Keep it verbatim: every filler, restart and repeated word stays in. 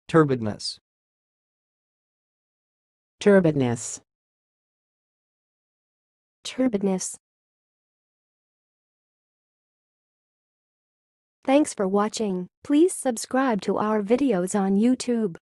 turbidness, turbidness, turbidness. Thanks for watching. Please subscribe to our videos on YouTube.